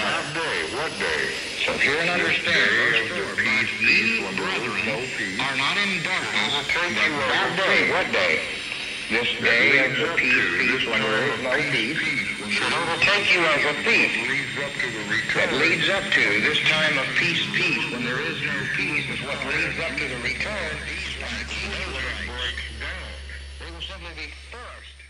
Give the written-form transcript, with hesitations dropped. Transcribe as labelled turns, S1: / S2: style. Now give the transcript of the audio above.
S1: That day, what day?
S2: So hear and understand, verse 4,
S1: Peace, peace, when there is no peace.
S2: are not in darkness.
S1: That day, what day?
S2: This day of the peace, when there is no peace, should overtake you as a thief. That leads up to this time of peace, when there is no peace, is what leads up to the return. These ones, they will break down. They will simply be first.